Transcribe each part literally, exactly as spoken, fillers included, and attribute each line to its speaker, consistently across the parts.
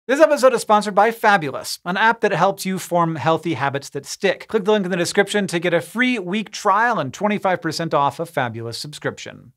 Speaker 1: This episode is sponsored by Fabulous, an app that helps you form healthy habits that stick. Click the link in the description to get a free week trial and twenty-five percent off a Fabulous subscription.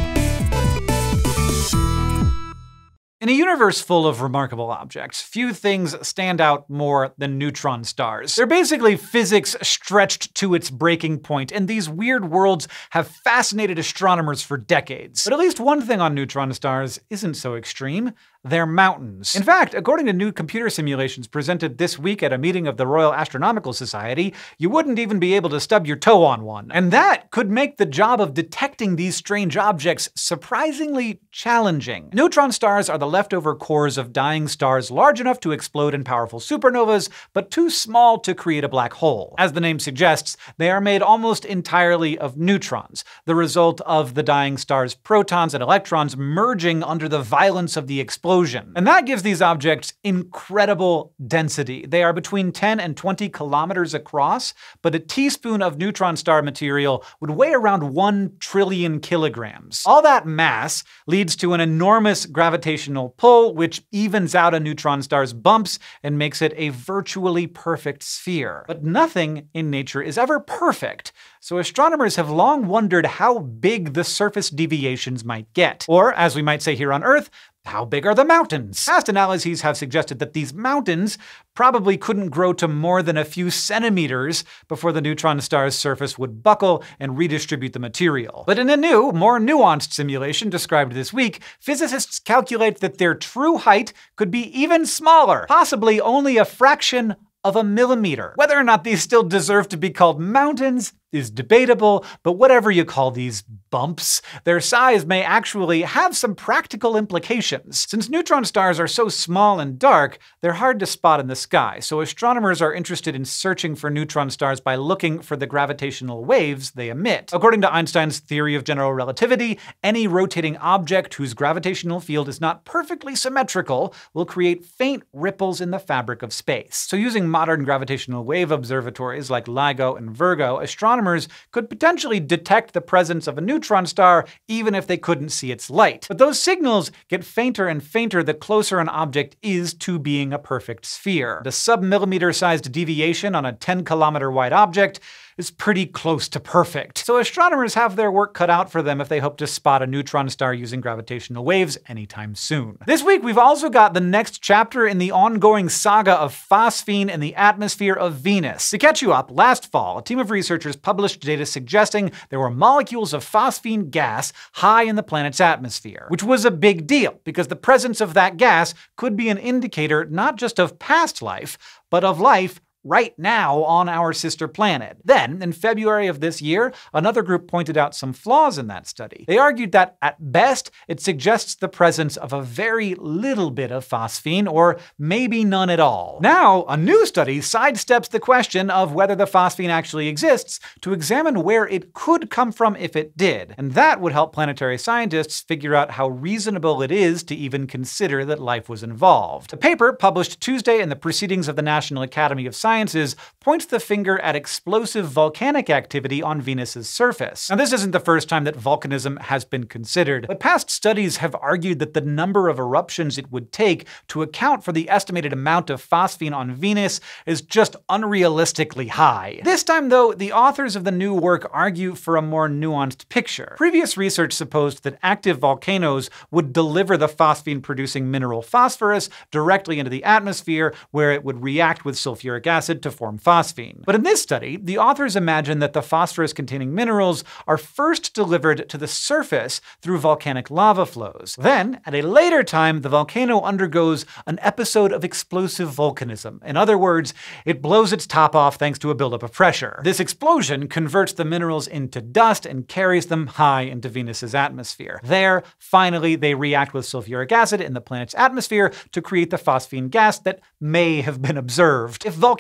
Speaker 1: In a universe full of remarkable objects, few things stand out more than neutron stars. They're basically physics stretched to its breaking point, and these weird worlds have fascinated astronomers for decades. But at least one thing on neutron stars isn't so extreme. They're mountains. In fact, according to new computer simulations presented this week at a meeting of the Royal Astronomical Society, you wouldn't even be able to stub your toe on one. And that could make the job of detecting these strange objects surprisingly challenging. Neutron stars are the leftover cores of dying stars large enough to explode in powerful supernovas, but too small to create a black hole. As the name suggests, they are made almost entirely of neutrons, the result of the dying star's protons and electrons merging under the violence of the explosion. And that gives these objects incredible density. They are between ten and twenty kilometers across, but a teaspoon of neutron star material would weigh around one trillion kilograms. All that mass leads to an enormous gravitational pull, which evens out a neutron star's bumps and makes it a virtually perfect sphere. But nothing in nature is ever perfect, so astronomers have long wondered how big the surface deviations might get. Or, as we might say here on Earth, how big are the mountains? Past analyses have suggested that these mountains probably couldn't grow to more than a few centimeters before the neutron star's surface would buckle and redistribute the material. But in a new, more nuanced simulation described this week, physicists calculate that their true height could be even smaller, possibly only a fraction of a millimeter. Whether or not these still deserve to be called mountains is debatable, but whatever you call these bumps, their size may actually have some practical implications. Since neutron stars are so small and dark, they're hard to spot in the sky, so astronomers are interested in searching for neutron stars by looking for the gravitational waves they emit. According to Einstein's theory of general relativity, any rotating object whose gravitational field is not perfectly symmetrical will create faint ripples in the fabric of space. So using modern gravitational wave observatories like LIGO and Virgo, astronomers could potentially detect the presence of a neutron star even if they couldn't see its light. But those signals get fainter and fainter the closer an object is to being a perfect sphere. The sub-millimeter sized deviation on a ten kilometer wide object is pretty close to perfect. So astronomers have their work cut out for them if they hope to spot a neutron star using gravitational waves anytime soon. This week, we've also got the next chapter in the ongoing saga of phosphine in the atmosphere of Venus. To catch you up, last fall, a team of researchers published data suggesting there were molecules of phosphine gas high in the planet's atmosphere, which was a big deal because the presence of that gas could be an indicator not just of past life, but of life right now on our sister planet. Then, in February of this year, another group pointed out some flaws in that study. They argued that, at best, it suggests the presence of a very little bit of phosphine, or maybe none at all. Now, a new study sidesteps the question of whether the phosphine actually exists to examine where it could come from if it did. And that would help planetary scientists figure out how reasonable it is to even consider that life was involved. A paper published Tuesday in the Proceedings of the National Academy of Sciences Sciences points the finger at explosive volcanic activity on Venus's surface. Now, this isn't the first time that volcanism has been considered, but past studies have argued that the number of eruptions it would take to account for the estimated amount of phosphine on Venus is just unrealistically high. This time, though, the authors of the new work argue for a more nuanced picture. Previous research supposed that active volcanoes would deliver the phosphine-producing mineral phosphorus directly into the atmosphere, where it would react with sulfuric acid acid to form phosphine. But in this study, the authors imagine that the phosphorus-containing minerals are first delivered to the surface through volcanic lava flows. Then, at a later time, the volcano undergoes an episode of explosive volcanism. In other words, it blows its top off thanks to a buildup of pressure. This explosion converts the minerals into dust and carries them high into Venus's atmosphere. There, finally, they react with sulfuric acid in the planet's atmosphere to create the phosphine gas that may have been observed. If volcanoes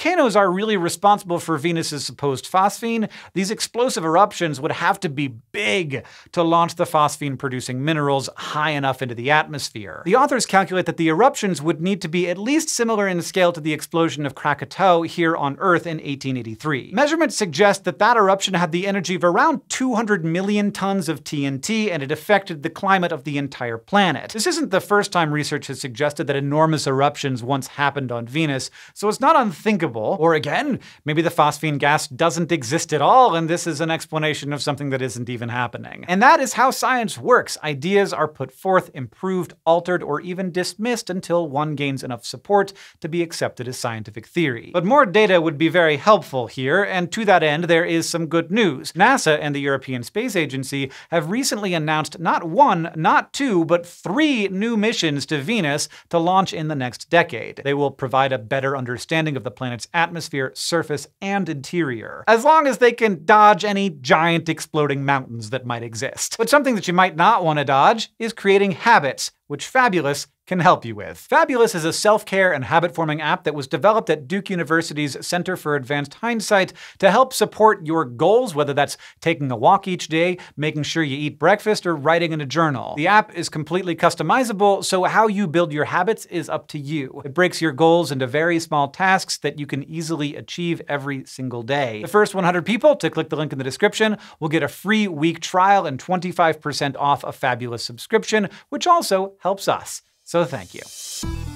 Speaker 1: volcanoes are really responsible for Venus's supposed phosphine, these explosive eruptions would have to be big to launch the phosphine-producing minerals high enough into the atmosphere. The authors calculate that the eruptions would need to be at least similar in scale to the explosion of Krakatoa here on Earth in eighteen eighty-three. Measurements suggest that that eruption had the energy of around two hundred million tons of T N T, and it affected the climate of the entire planet. This isn't the first time research has suggested that enormous eruptions once happened on Venus, so it's not unthinkable. Or again, maybe the phosphine gas doesn't exist at all, and this is an explanation of something that isn't even happening. And that is how science works. Ideas are put forth, improved, altered, or even dismissed until one gains enough support to be accepted as scientific theory. But more data would be very helpful here, and to that end, there is some good news. NASA and the European Space Agency have recently announced not one, not two, but three new missions to Venus to launch in the next decade. They will provide a better understanding of the planet's atmosphere, surface, and interior, as long as they can dodge any giant exploding mountains that might exist. But something that you might not want to dodge is creating habits, which Fabulous can help you with. Fabulous is a self-care and habit-forming app that was developed at Duke University's Center for Advanced Hindsight to help support your goals, whether that's taking a walk each day, making sure you eat breakfast, or writing in a journal. The app is completely customizable, so how you build your habits is up to you. It breaks your goals into very small tasks that you can easily achieve every single day. The first one hundred people to click the link in the description will get a free week trial and twenty-five percent off a Fabulous subscription, which also helps us. So thank you.